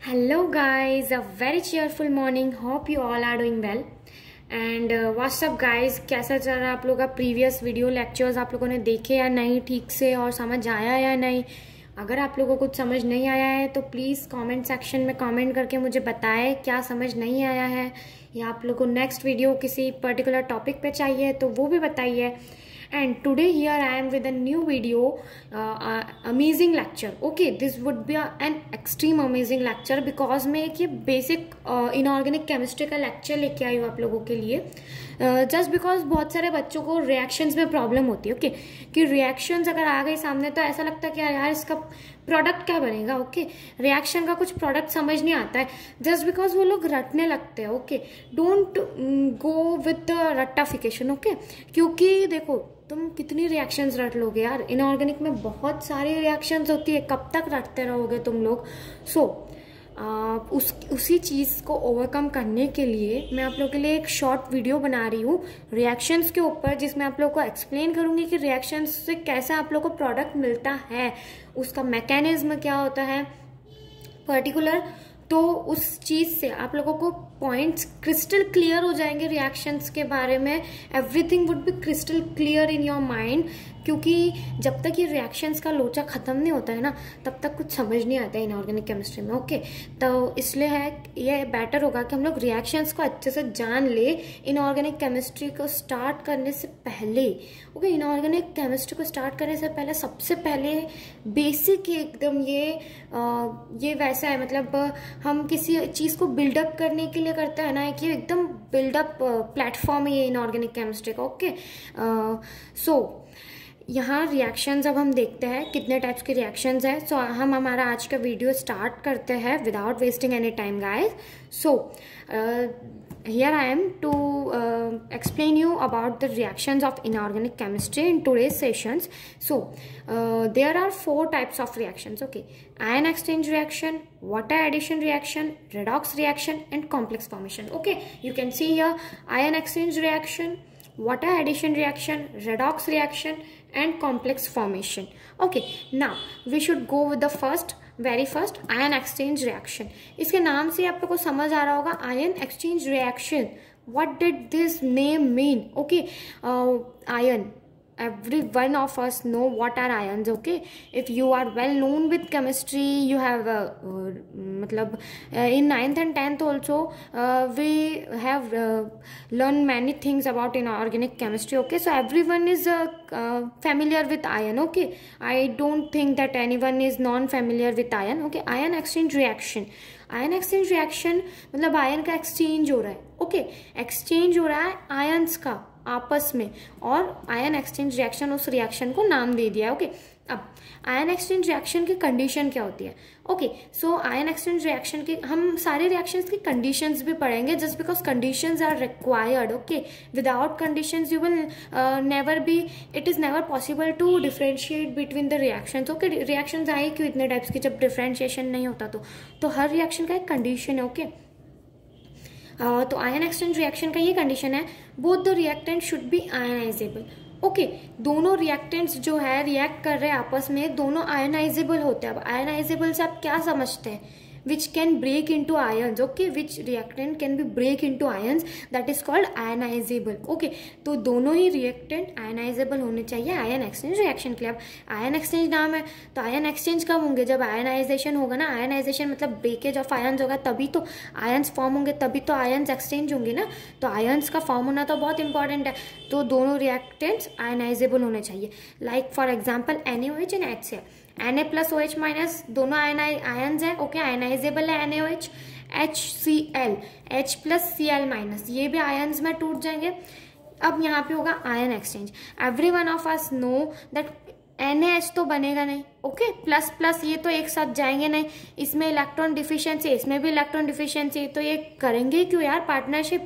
Hello guys, a very cheerful morning. Hope you all are doing well. And what's up guys, कैसा चल रहा है आप लोगों का प्रीवियस वीडियो लेक्चर्स? आप लोगों ने देखे या नहीं ठीक से, और समझ आया या नहीं? अगर आप लोगों को कुछ समझ नहीं आया है तो प्लीज़ कमेंट सेक्शन में कमेंट करके मुझे बताएं क्या समझ नहीं आया है, या आप लोगों को नेक्स्ट वीडियो किसी पर्टिकुलर टॉपिक पे चाहिए तो वो भी बताइए. And today here I am with a new video, amazing lecture. Okay, this would be an extreme amazing lecture because मैं एक ये basic inorganic chemistry का lecture लेके आई हूँ आप लोगों के लिए. जस्ट बिकॉज बहुत सारे बच्चों को रिएक्शंस में प्रॉब्लम होती है. ओके, कि रिएक्शंस अगर आ गई सामने तो ऐसा लगता है कि यार इसका प्रोडक्ट क्या बनेगा. ओके, रिएक्शन का कुछ प्रोडक्ट समझ नहीं आता है जस्ट बिकॉज वो लोग रटने लगते हैं. Okay, don't go with the रट्टाफिकेशन. ओके, क्योंकि देखो तुम कितनी रिएक्शंस रट लोगे यार. इनऑर्गेनिक में बहुत सारी रिएक्शंस होती है, कब तक रटते रहोगे तुम लोग. उसी चीज़ को ओवरकम करने के लिए मैं आप लोगों के लिए एक शॉर्ट वीडियो बना रही हूँ रिएक्शंस के ऊपर, जिसमें आप लोगों को एक्सप्लेन करूँगी कि रिएक्शंस से कैसे आप लोगों को प्रोडक्ट मिलता है, उसका मैकेनिज्म क्या होता है पर्टिकुलर. तो उस चीज़ से आप लोगों को पॉइंट्स क्रिस्टल क्लियर हो जाएंगे रिएक्शंस के बारे में. Everything would be crystal clear in your mind, क्योंकि जब तक ये रिएक्शंस का लोचा खत्म नहीं होता है ना, तब तक कुछ समझ नहीं आता है इनऑर्गेनिक केमिस्ट्री में. ओके, तो इसलिए है ये बेटर होगा कि हम लोग रिएक्शंस को अच्छे से जान ले इनऑर्गेनिक केमिस्ट्री को स्टार्ट करने से पहले. ओके, इनऑर्गेनिक केमिस्ट्री को स्टार्ट करने से पहले सबसे पहले बेसिक एकदम ये वैसा है, मतलब हम किसी चीज़ को बिल्डअप करने के लिए करते हैं ना, कि एकदम बिल्डअप प्लेटफॉर्म है ये इनऑर्गेनिक केमिस्ट्री का. ओके, यहाँ रिएक्शंस अब हम देखते हैं कितने टाइप्स के रिएक्शंस है. सो हम हमारा आज का वीडियो स्टार्ट करते हैं without wasting any time guys. So here I am to explain you about the reactions of inorganic chemistry in today's sessions. So there are 4 types of reactions. Okay, ion exchange reaction, water addition reaction, redox reaction, and complex formation. Okay, you can see here ion exchange reaction, water addition reaction, redox reaction, and complex formation. Okay, now we should go with the very first ion exchange reaction. इसके नाम से आप लोग को समझ आ रहा होगा ion exchange reaction. What did this name mean? Okay, ion. Every one of us know what are ions. Okay, if you are well known with chemistry, you have मतलब in 9th and 10th also we have learned many things about inorganic chemistry. Okay, so everyone is familiar with ion. Okay, I don't think that anyone is non familiar with ion. Okay, ion exchange reaction. Ion exchange reaction मतलब ion का exchange हो रहा है. Okay, exchange हो रहा है ions का आपस में, और आयन एक्सचेंज रिएक्शन उस रिएक्शन को नाम दे दिया है. ओके, अब आयन एक्सचेंज रिएक्शन की कंडीशन क्या होती है? Okay, so ion exchange reaction की हम सारे रिएक्शंस की कंडीशंस भी पढ़ेंगे, just because conditions are required. Okay, without conditions you will never be, it is never possible to differentiate between the reactions. Okay, reactions आए क्यों इतने टाइप्स की जब डिफ्रेंशिएशन नहीं होता तो हर रिएक्शन का एक कंडीशन है. ओके, तो आयन एक्सचेंज रिएक्शन का ये कंडीशन है, both the reactant should be ionizable. Okay, दोनों रिएक्टेंट्स जो है रिएक्ट कर रहे हैं आपस में, दोनों आयनाइजेबल होते हैं. अब आयनाइजेबल से आप क्या समझते हैं? which can break into ions. Okay, which reactant can be break into ions, that is called ionizable. Okay, तो दोनों ही reactant ionizable होने चाहिए आयन एक्सचेंज रिएक्शन के लिए. अब आयन एक्सचेंज नाम है तो आयन एक्सचेंज कब होंगे? जब आयनाइजेशन होगा ना. आयनाइजेशन मतलब ब्रेकेज ऑफ आयन्स होगा, तभी तो आयन्स फॉर्म होंगे, तभी तो आयन्स एक्सचेंज होंगे ना. तो आयन्स का फॉर्म होना तो बहुत इंपॉर्टेंट है. तो दोनों रिएक्टेंट्स आयनाइजेबल होने चाहिए. Like for example NaOH and HCl. Na plus OH minus दोनों आयन्स है. ओके, आयनाइजेबल है NaOH. HCl, H plus Cl minus, ये भी आयन्स में टूट जाएंगे. अब यहाँ पे होगा ion exchange. Every one of us know that NaH तो बनेगा नहीं. ओके, प्लस प्लस ये तो एक साथ जाएंगे नहीं. इसमें इलेक्ट्रॉन डिफिशियंसी, इसमें भी इलेक्ट्रॉन डिफिशियंसी, तो ये करेंगे क्यों यार पार्टनरशिप?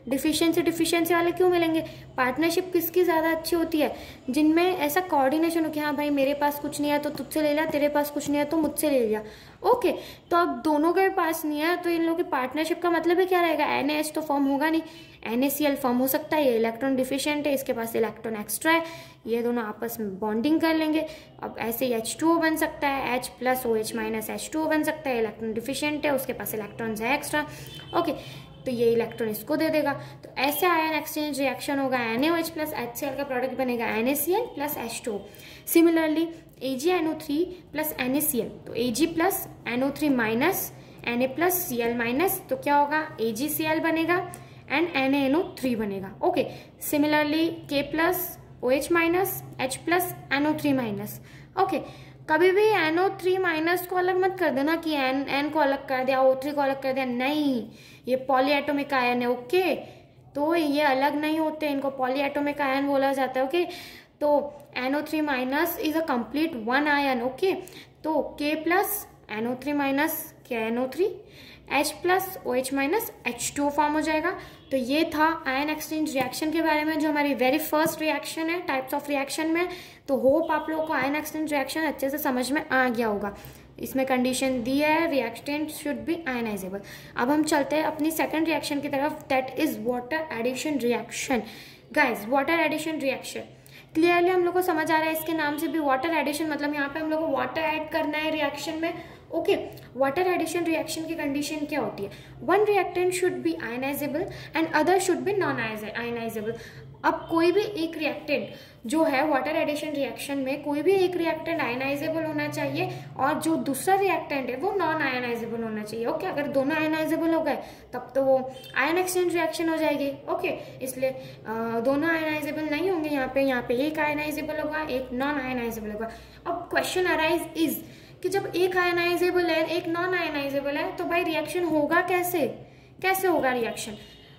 डिफिशियंसी वाले क्यों मिलेंगे? पार्टनरशिप किसकी ज़्यादा अच्छी होती है? जिनमें ऐसा कोऑर्डिनेशन हो कि हाँ भाई मेरे पास कुछ नहीं है तो तुझसे ले लिया, तेरे पास कुछ नहीं है तो मुझसे ले लिया। ओके, तो अब दोनों के पास नहीं है तो इन लोगों की पार्टनरशिप का मतलब है क्या रहेगा? NaH तो फॉर्म होगा नहीं, NaCl फॉर्म हो सकता है, ये इलेक्ट्रॉन डिफिशियंट है, इसके पास इलेक्ट्रॉन एक्स्ट्रा है, ये दोनों आपस में बॉन्डिंग कर लेंगे। अब ऐसे ही H2O बन सकता है, H plus OH minus H2O बन सकता है, इलेक्ट्रॉन डिफिशियंट है, उसके पास इलेक्ट्रॉन्स है एक्स्ट्रा। ओके, तो ये इलेक्ट्रॉन इसको दे देगा, तो ऐसे आयन एक्सचेंज रिएक्शन होगा, NaOH प्लस HCl का प्रोडक्ट बनेगा NaCl plus H2O। Similarly AgNO3 plus NaCl, तो Ag plus NO3 minus Na plus Cl minus, तो क्या होगा? AgCl बनेगा एंड NaNO3 बनेगा। Okay, similarly K plus OH minus H plus NO3 minus. Okay, कभी भी NO3 माइनस को अलग मत कर देना कि N को अलग कर दिया, O3 को अलग कर दिया, नहीं, ये पॉलीएटॉमिक आयन है। ओके, तो ये अलग नहीं होते, इनको पॉलीएटॉमिक आयन बोला जाता है। ओके, तो NO3 minus is a complete one ion. Okay, तो K plus NO3 minus KNO3, H plus OH minus H2O form हो जाएगा। तो ये था आयन एक्सचेंज रिएक्शन के बारे में, जो हमारी वेरी फर्स्ट रिएक्शन है टाइप्स ऑफ रिएक्शन में। तो होप आप लोगों को आयन एक्सचेंज रिएक्शन अच्छे से समझ में आ गया होगा। इसमें कंडीशन दी है, रिएक्टेंट शुड बी आयनाइजेबल। अब हम चलते हैं अपनी सेकंड रिएक्शन की तरफ, that is water addition reaction. Guys, water addition reaction clearly हम लोग को समझ आ रहा है, इसके नाम से भी वाटर एडिशन मतलब यहाँ पे हम लोग को वाटर ऐड करना है रिएक्शन में। ओके, वाटर एडिशन रिएक्शन की कंडीशन क्या होती है? One reactant should be ionizable and other should be non ionizable. अब कोई भी एक रिएक्टेंट जो है वाटर एडिशन रिएक्शन में, कोई भी एक रिएक्टेंट आयनाइजेबल होना चाहिए और जो दूसरा रिएक्टेंट है वो नॉन आयनाइजेबल होना चाहिए। ओके, अगर दोनों आयनाइजेबल हो गए तब तो वो आयन एक्सचेंज रिएक्शन हो जाएगी। ओके, इसलिए दोनों आयनाइजेबल नहीं होंगे, यहाँ पे एक आयनाइजेबल होगा, एक नॉन आयनाइजेबल होगा। अब क्वेश्चन अराइज इज कि जब एक आयनाइजेबल है एक नॉन आयनाइजेबल है तो भाई रिएक्शन होगा कैसे होगा रिएक्शन?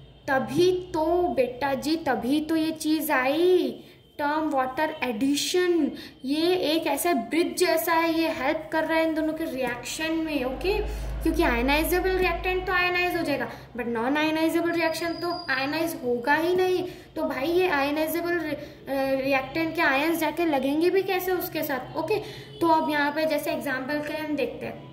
तभी तो बेटा जी, तभी तो ये चीज आई टर्म वाटर एडिशन। ये एक ऐसा ब्रिज जैसा है, ये हेल्प कर रहा है इन दोनों के रिएक्शन में। ओके, क्योंकि आयनाइजेबल रिएक्टेंट तो आयनाइज हो जाएगा बट नॉन आयनाइजेबल रिएक्शन तो आयनाइज होगा ही नहीं। तो भाई ये आयनाइजेबल रिएक्टेंट के आयंस जाके लगेंगे भी कैसे उसके साथ? ओके, तो अब यहाँ पे जैसे एग्जाम्पल के हम देखते हैं,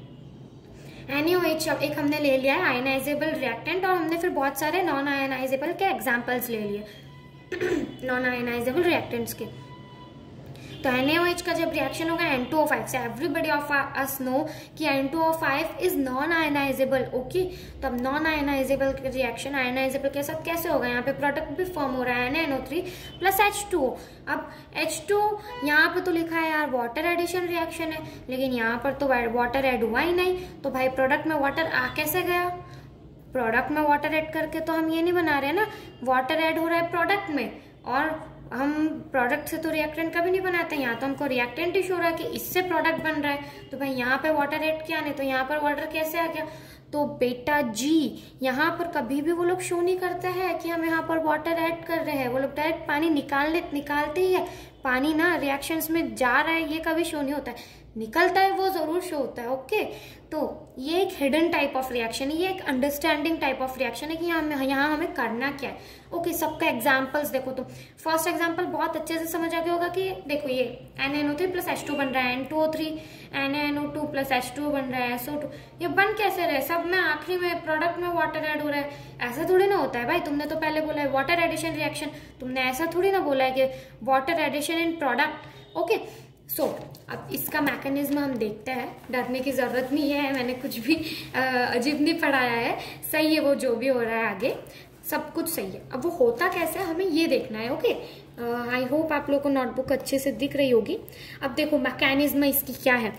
NaOH एक हमने ले लिया है आयनाइजेबल रिएक्टेंट और हमने फिर बहुत सारे नॉन आयनाइजेबल के एग्जाम्पल्स ले लिए नॉन आयनाइजेबल रिएक्टेंट्स के। तो NaOH का जब रिएक्शन होगा N2O5 से, एवरीबडी ऑफ अस नो कि N2O5 is non ionisable. Okay, तो अब नॉन आयनाइजेबल रिएक्शन आयनाइजेबल के साथ कैसे होगा? यहाँ पे प्रोडक्ट भी फॉर्म हो रहा है NaNO3 प्लस H2O। अब H2 यहाँ पे तो लिखा है यार वाटर एडिशन रिएक्शन है, लेकिन यहाँ पर तो वाटर एड हुआ ही नहीं, तो भाई प्रोडक्ट में वाटर आ कैसे गया? प्रोडक्ट में वाटर ऐड करके तो हम ये नहीं बना रहे ना, वाटर ऐड हो रहा है प्रोडक्ट में, और हम प्रोडक्ट से तो रिएक्टेंट कभी नहीं बनाते। यहाँ तो हमको रिएक्टेंट ही शो रहा है कि इससे प्रोडक्ट बन रहा है, तो भाई यहाँ पे वाटर ऐड किया नहीं तो यहाँ पर वाटर कैसे आ गया? तो बेटा जी यहाँ पर कभी भी वो लोग शो नहीं करते हैं कि हम यहाँ पर वाटर ऐड कर रहे हैं, वो लोग डायरेक्ट पानी निकालते ही है। पानी ना रिएक्शंस में जा रहा है ये कभी शो नहीं होता है, निकलता है वो जरूर शो होता है। ओके, तो ये एक हिडन टाइप ऑफ रिएक्शन है, ये एक अंडरस्टैंडिंग टाइप ऑफ रिएक्शन है कि यहाँ हमें करना क्या है। ओके, सबका एग्जाम्पल्स देखो, तो फर्स्ट एग्जाम्पल बहुत अच्छे से समझ आ गया होगा कि देखो ये NaNO3 प्लस H2 बन रहा है, N2O3 NaNO2 प्लस H2 बन रहा है, SO2, ये बन कैसे रहे? सब में आखिरी में प्रोडक्ट में वाटर ऐड हो रहा है, ऐसा थोड़ी ना होता है भाई। तुमने तो पहले बोला है वाटर एडिशन रिएक्शन, तुमने ऐसा थोड़ी ना बोला है कि water addition in product. Okay, so अब इसका मैकेनिज्म हम देखते हैं, डरने की जरूरत नहीं है, मैंने कुछ भी अजीब नहीं पढ़ाया है, सही है वो जो भी हो रहा है आगे सब कुछ सही है। अब वो होता कैसे है हमें ये देखना है। ओके, आई होप आप लोगों को नोटबुक अच्छे से दिख रही होगी। अब देखो मैकेनिज्म इसकी क्या है,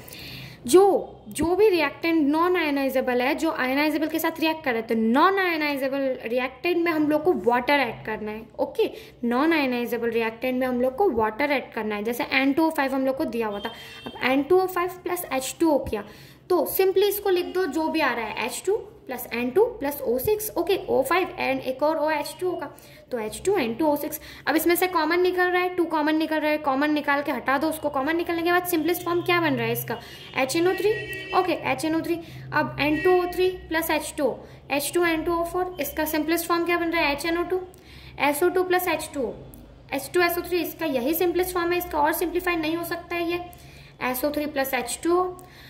जो भी रिएक्टेंट नॉन आयनाइजेबल है, जो आयनाइजेबल के साथ रिएक्ट कर रहे हैं, तो नॉन आयनाइजेबल रिएक्टेंट में हम लोग को वाटर ऐड करना है। ओके, नॉन आयनाइजेबल रिएक्टेंट में हम लोग को वाटर ऐड करना है, जैसे N2O5 हम लोग को दिया हुआ था। अब N2O5 प्लस H2O किया तो सिंपली इसको लिख दो, जो भी आ रहा है H2 plus N2 plus O6, okay O5 and एक और OH2 होगा, तो H2 N2 O6। अब इसमें से कॉमन निकल रहा है, 2 कॉमन निकल रहा है, कॉमन निकाल के हटा दो उसको। कॉमन निकलने के बाद सिंपलेस्ट फॉर्म क्या बन रहा है इसका, HNO3, ओके HNO3। अब N2O3 plus H2O, H2 N2O4, इसका सिंपलेस्ट फॉर्म क्या बन रहा है, HNO2, SO2 plus H2O, H2SO3, इसका यही सिंपलेस्ट फॉर्म है, इसका और सिंप्लीफाई नहीं हो सकता है ये, SO3 प्लस H2O,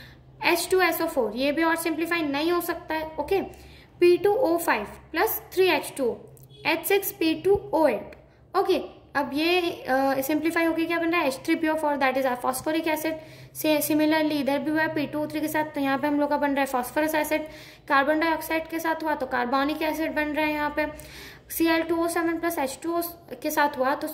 H2SO4, ये भी और सिंप्लीफाई नहीं हो सकता है, okay. P2O5 plus 3H2O, H6P2O8, okay. अब ये सिंप्लीफाई होके क्या बन रहा है, H3PO4, that is phosphoric acid. से सिमिलरली इधर भी हुआ है P2O3 के साथ, तो यहाँ पे हम लोग का बन रहा है फॉस्फोरस एसिड। कार्बन डाइऑक्साइड के साथ हुआ तो कार्बोनिक एसिड बन रहा है यहाँ पे। Cl2O7 प्लस H2O के साथ हुआ तो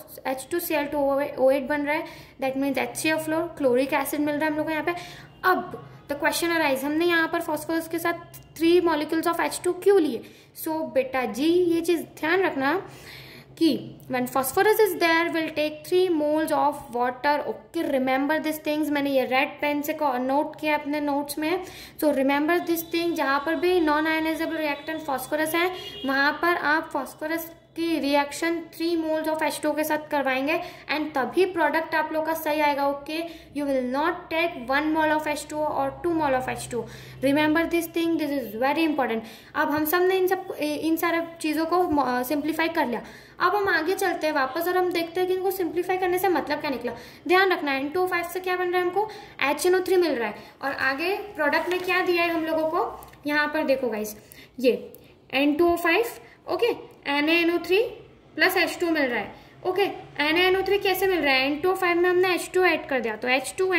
H2Cl2O8 बन रहा है, that means HCl, chloric acid मिल रहा है हम लोग को यहाँ पे। अब द क्वेश्चन अराइज, हमने यहाँ पर फॉस्फोरस के साथ 3 मॉलिक्यूल्स ऑफ H2 क्यों लिए। सो बेटा जी ये चीज ध्यान रखना कि when phosphorus is there will take 3 moles of water, okay remember these things। मैंने ये रेड पेन से नोट किया अपने नोट्स में, so remember this thing। जहाँ पर भी नॉन आयनाइजेबल रिएक्टेंट फॉस्फोरस है वहाँ पर आप फॉस्फोरस की रिएक्शन 3 मोल्स ऑफ H2O के साथ करवाएंगे एंड तभी प्रोडक्ट आप लोग का सही आएगा, okay. You will not take 1 mole of H2O और 2 mole of H2O, remember this thing, this is very important. अब हम सब ने इन सारे चीज़ों को सिंप्लीफाई कर लिया। अब हम आगे चलते हैं वापस और हम देखते हैं कि इनको सिंप्लीफाई करने से मतलब क्या निकला। ध्यान रखना N2O5 से क्या बन रहा है हमको, HNO3 मिल रहा है और आगे प्रोडक्ट में क्या दिया है हम लोगों को, यहाँ पर देखो गाइस, ये N2O5, okay, NaNO3 plus H2 मिल रहा है, ओके। NaNO3 कैसे मिल रहा है, N2O5 में हमने H2 ऐड कर दिया तो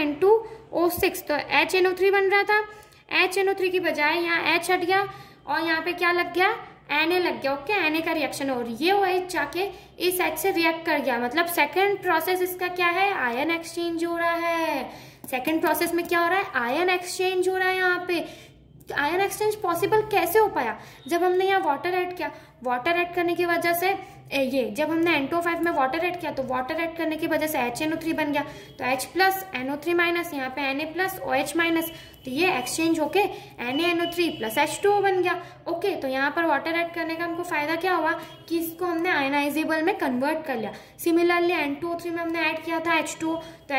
H2N2O6, तो HNO3 बन रहा था, HNO3 की बजाय यहाँ H हट गया और यहाँ पे क्या लग गया, Na लग गया, ओके। Na का रिएक्शन और ये OH जाके इस H से रिएक्ट कर गया, मतलब सेकेंड प्रोसेस इसका क्या है, आयन एक्सचेंज हो रहा है। सेकेंड प्रोसेस में क्या हो रहा है, आयन एक्सचेंज हो रहा है। यहाँ पे आयन एक्सचेंज पॉसिबल कैसे हो पाया, जब हमने यहाँ वाटर ऐड किया, वाटर ऐड करने की वजह से ये जब हमने N2O5 में वाटर ऐड किया तो वाटर ऐड करने की वजह से HNO3 बन गया, तो H प्लस NO3 माइनस, यहाँ पे Na प्लस OH माइनस, तो ये एक्सचेंज होके NaNO3 प्लस H2O बन गया, ओके। तो यहाँ पर वाटर ऐड करने का हमको फायदा क्या हुआ कि इसको हमने आयनाइजेबल में कन्वर्ट कर लिया। सिमिलरली N2O3 में हमने ऐड किया था H2O, तो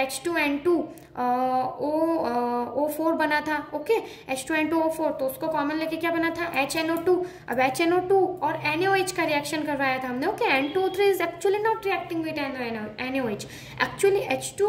H2N2O4 बना था, ओके। H2N2O4, तो उसको कॉमन लेके क्या बना था, HNO2। अब HNO2 और NaOH का रिएक्शन करवाया था हमने, okay. N2O3 is actually not reacting with NaOH, actually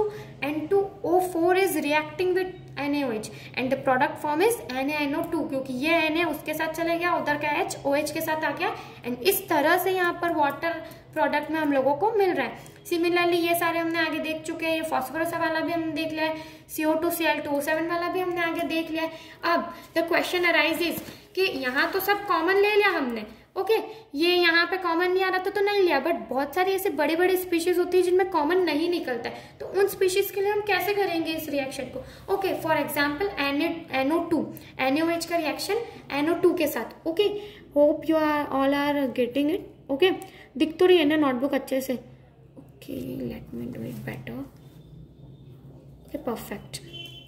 H2N2O4 is reacting with NaOH and the product form is NaNO2, क्योंकि ये Na उसके साथ चले गया, उधर का H OH के साथ आ गया एंड इस तरह से यहाँ पर वाटर प्रोडक्ट में हम लोगों को मिल रहा है। सिमिलरली ये सारे हमने आगे देख चुके हैं, ये फॉस्फोरस वाला भी हमने देख लिया है, CO2 Cl2O7 वाला भी हमने आगे देख लिया है। अब द क्वेश्चन अराइजेस कि यहाँ तो सब कॉमन ले लिया हमने, ओके। ये यहाँ पे कॉमन नहीं आ रहा था तो नहीं लिया, बट बहुत सारी ऐसे बड़े बड़े स्पीशीज होती है जिनमें कॉमन नहीं निकलता है, तो उन स्पीशीज के लिए हम कैसे करेंगे इस रिएक्शन को, okay. For example NO2, NaOH का रिएक्शन NO2 के साथ, okay. Hope you are all are getting it, okay. दिख तो रही है ना नोटबुक अच्छे से, okay. Let me do it better, okay, perfect.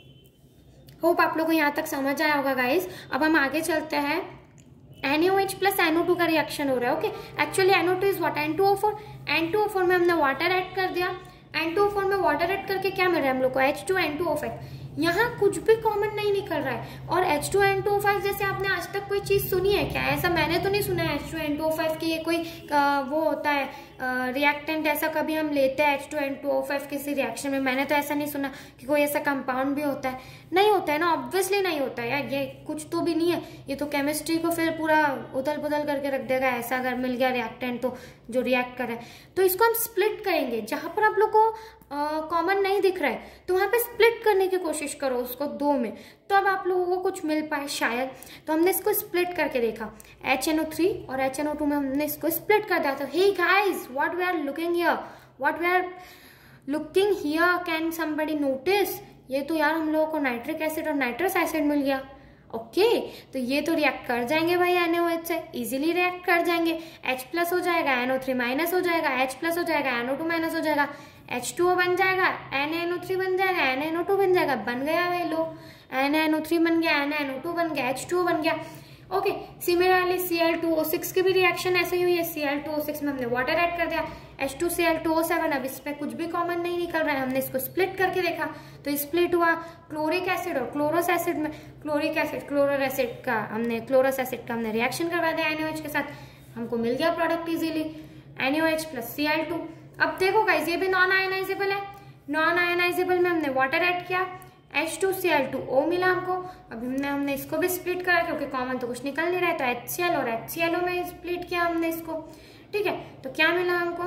Hope आप लोगों को यहाँ तक समझ आया होगा गाइस। अब हम आगे चलते हैं, NaOH प्लस NO2 का रिएक्शन हो रहा है, okay. Actually NO2 is what, N2O4, N2O4 में हमने वाटर ऐड कर दिया, N2O4 में वाटर ऐड करके क्या मिल रहा है हम लोग को, H2N2O5। यहाँ कुछ भी कॉमन नहीं निकल रहा है। और H2N2O5 जैसे आपने आज तक कोई चीज सुनी है क्या, ऐसा मैंने तो नहीं सुना है H2N2O5 की ये कोई वो होता है रिएक्टेंट, ऐसा कभी हम लेते हैं H2N2O5 किसी रिएक्शन में, मैंने तो ऐसा नहीं सुना कि कोई ऐसा कंपाउंड भी होता है। नहीं होता है ना, ऑब्वियसली नहीं होता है यार, ये कुछ तो भी नहीं है, ये तो केमिस्ट्री को फिर पूरा उथल पुथल करके रख देगा। ऐसा अगर मिल गया रिएक्टेंट तो जो रिएक्ट कर रहा है, तो इसको हम स्प्लिट करेंगे। जहां पर आप लोग को कॉमन नहीं दिख रहा है तो वहां पे स्प्लिट करने की कोशिश करो उसको 2 में, तो अब आप लोगों को कुछ मिल पाए शायद। तो हमने इसको स्प्लिट करके देखा, HNO3 और HNO2 में हमने इसको स्प्लिट कर दिया था। Hey guys, what we are looking here, what we are looking here, can somebody notice, ये तो यार हम लोगों को नाइट्रिक एसिड और नाइट्रस एसिड मिल गया, ओके। तो ये तो रिएक्ट कर जाएंगे भाई NaOH से, इजीली रिएक्ट कर जाएंगे। H प्लस हो जाएगा, NO3 माइनस हो जाएगा, H प्लस हो जाएगा, NO2 माइनस हो जाएगा, H2O बन जाएगा, NaNO3 बन जाएगा, NaNO2 बन जाएगा, बन गया भाई लो, NaNO3 बन गया, NaNO2 बन गया, H2O बन गया, ओके, सिमिलरली Cl2O6 की भी रिएक्शन ऐसे ही हुई है। Cl2O6 में हमने वाटर ऐड कर दिया, H2Cl2O7। अब इसमें कुछ भी कॉमन नहीं निकल रहा है, हमने इसको स्प्लिट करके देखा तो स्प्लिट हुआ क्लोरिक एसिड और क्लोरस एसिड में। क्लोरिक एसिड क्लोरस एसिड का हमने रिएक्शन करवा दिया NaOH के साथ, हमको मिल गया product easily NaOH plus Cl2। अब देखो गाइस, ये भी नॉन आयनाइजेबल है। नॉन आयनाइजेबल में हमने वाटर ऐड किया, H2Cl2O मिला हमको। अब हमने इसको भी स्प्लिट करा क्योंकि कॉमन तो कुछ निकल नहीं रहा है, तो HCl और HClO में स्प्लिट किया हमने इसको। ठीक है, तो क्या मिला हमको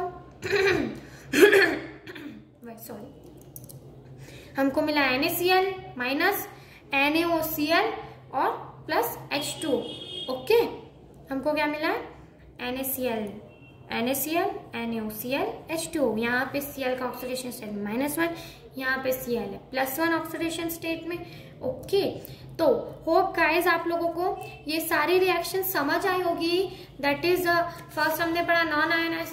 सॉरी, हमको मिला NaCl माइनस NaOCl और प्लस H2। ओके, हमको क्या मिला NaCl, NaOCl, H2। यहाँ पे Cl का ऑक्सीडेशन स्टेट -1, यहाँ पे Cl है +1 ऑक्सीडेशन स्टेट में। ओके, तो होप गाइज आप लोगों को ये सारी रिएक्शन समझ आई होगी। दैट इज फर्स्ट हमने पढ़ा नॉन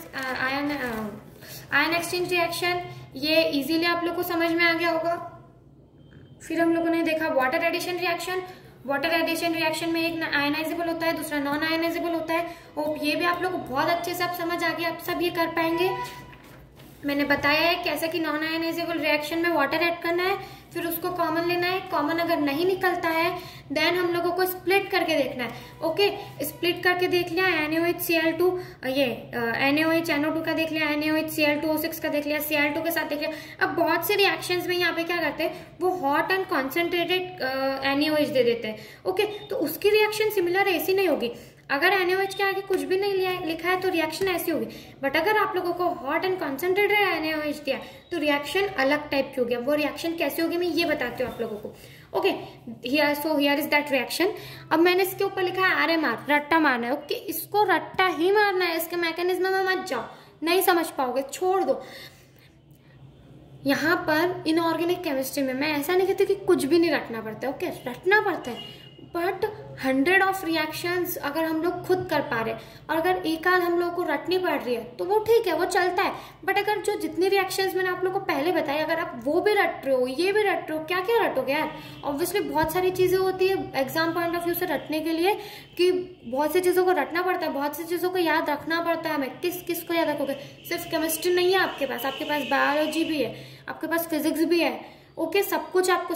आयन एक्सचेंज रिएक्शन, ये इजीली आप लोग को समझ में आ गया होगा। फिर हम लोगों ने देखा water addition reaction. Water addition reaction में एक आयनाइजेबल होता है, दूसरा नॉन आयनाइजेबल होता है। और ये भी आप लोग को बहुत अच्छे से आप समझ आ गया, आप सब ये कर पाएंगे। मैंने बताया है कैसे कि नॉन आयनाइजेबल रिएक्शन में वाटर ऐड करना है, फिर उसको कॉमन लेना है। कॉमन अगर नहीं निकलता है देन हम लोगों को स्प्लिट करके देखना है। ओके, स्प्लिट करके देख लिया NaOH ये NaOH NO2 का देख लिया, NaOH Cl2O6 का देख लिया, Cl2 के साथ देख लिया। अब बहुत से रिएक्शंस में यहाँ पे क्या करते हैं, वो हॉट एंड कॉन्सेंट्रेटेड NaOH दे देते हैं। ओके, तो उसकी रिएक्शन सिमिलर ऐसी नहीं होगी। अगर NaOH के आगे कुछ भी नहीं लिखा है तो रिएक्शन ऐसी होगी, बट अगर आप लोगों को हॉट एंड कॉन्सेंट्रेटेड NaOH दिया तो रिएक्शन अलग टाइप की होगी। अब वो रिएक्शन कैसे होगी मैं ये बताती हूँ आप लोगों को। Okay, here is that reaction. अब मैंने इसके ऊपर लिखा है RMR, रट्टा मारना है। ओके, इसको रट्टा ही मारना है, इसके मैकेनिज्म में मत जाओ, नहीं समझ पाओगे, छोड़ दो। यहाँ पर इनऑर्गेनिक केमिस्ट्री में मैं ऐसा नहीं कहती कि कुछ भी नहीं रटना पड़ता है। ओके, रटना पड़ता है, बट 100 ऑफ रिएक्शंस अगर हम लोग खुद कर पा रहे और अगर एक आध हम लोगों को रटनी पड़ रही है तो वो ठीक है, वो चलता है। बट अगर जो जितनी रिएक्शंस मैंने आप लोगों को पहले बताई, अगर आप वो भी रट रहे हो, ये भी रट रहे हो, क्या क्या रटोगे यार। ऑब्वियसली बहुत सारी चीजें होती है एग्जाम पॉइंट ऑफ व्यू से रटने के लिए, कि बहुत सी चीजों को रटना पड़ता है, बहुत सी चीजों को याद रखना पड़ता है हमें। किस को याद रखोगे? सिर्फ केमिस्ट्री नहीं है आपके पास बायोलॉजी भी है, आपके पास फिजिक्स भी है। ओके, सब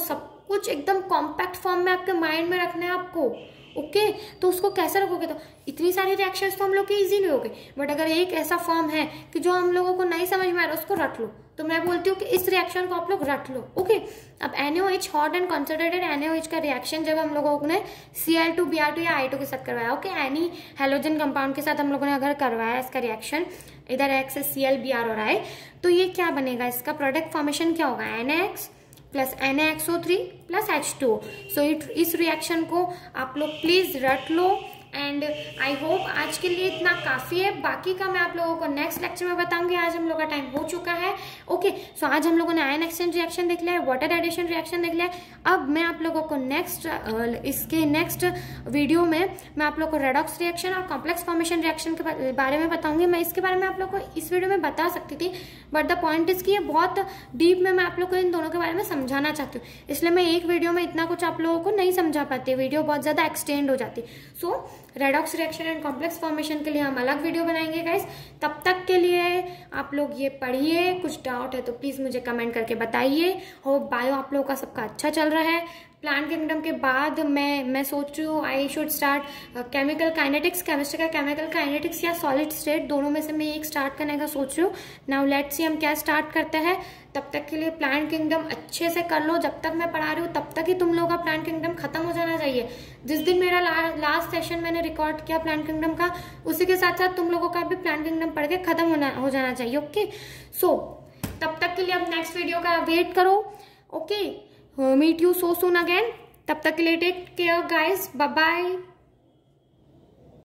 कुछ एकदम कॉम्पैक्ट फॉर्म में आपके माइंड में रखना है आपको। ओके, तो उसको कैसे रखोगे? तो इतनी सारी रिएक्शंस तो हम लोग की इजीली हो गई, बट अगर एक ऐसा फॉर्म है कि जो हम लोगों को नहीं समझ में आ रहा, उसको रट लो। तो मैं बोलती हूँ कि इस रिएक्शन को आप लोग रट लो। ओके, अब NaOH hot and concentrated NaOH का रिएक्शन जब हम लोगों ने Cl2Br2 या I2 के साथ करवाया, ओके, एनी हेलोजन कंपाउंड के साथ हम लोगों ने अगर करवाया इसका रिएक्शन, इधर X Cl Br और I, तो ये क्या बनेगा? इसका प्रोडक्ट फॉर्मेशन क्या होगा? NaX plus NaXO3 plus H2O। सो इस रिएक्शन को आप लोग प्लीज रट लो। एंड आई होप आज के लिए इतना काफी है, बाकी का मैं आप लोगों को नेक्स्ट लेक्चर में बताऊंगी। आज हम लोग का टाइम हो चुका है। ओके, सो आज हम लोगों ने आयन एक्सचेंज रिएक्शन देख लिया है, वाटर एडिशन रिएक्शन देख लिया है। अब मैं आप लोगों को इसके नेक्स्ट वीडियो में मैं आप लोग को रेडॉक्स रिएक्शन और कॉम्प्लेक्स फॉर्मेशन रिएक्शन के बारे में बताऊंगी। मैं इसके बारे में आप लोग को इस वीडियो में बता सकती थी, बट द पॉइंट इज कि ये बहुत डीप में मैं आप लोग को इन दोनों के बारे में समझाना चाहती हूँ, इसलिए मैं एक वीडियो में इतना कुछ आप लोगों को नहीं समझा पाती, वीडियो बहुत ज्यादा एक्सटेंड हो जाती। So redox reaction and complex formation के लिए हम अलग वीडियो बनाएंगे गाइस। तब तक के लिए आप लोग ये पढ़िए, कुछ डाउट है तो प्लीज मुझे कमेंट करके बताइए। होप बायो आप लोगों का सबका अच्छा चल रहा है। प्लांट किंगडम के बाद मैं सोच रही हूँ I should start chemical kinetics, chemistry का केमिकल काइनेटिक्स या सॉलिड स्टेट, दोनों में से मैं एक स्टार्ट करने का सोच रही हूँ। नाउ लेट्स सी हम क्या स्टार्ट करते हैं। तब तक के लिए प्लांट किंगडम अच्छे से कर लो। जब तक मैं पढ़ा रही हूँ तब तक ही तुम लोगों का प्लांट किंगडम खत्म हो जाना चाहिए। जिस दिन मेरा लास्ट सेशन मैंने रिकॉर्ड किया प्लांट किंगडम का, उसी के साथ साथ तुम लोगों का भी प्लांट किंगडम पढ़ के खत्म हो जाना चाहिए। ओके, सो तब तक के लिए अब नेक्स्ट वीडियो का वेट करो। Okay, meet you so soon again. तब तक के लिए take care guys, bye bye.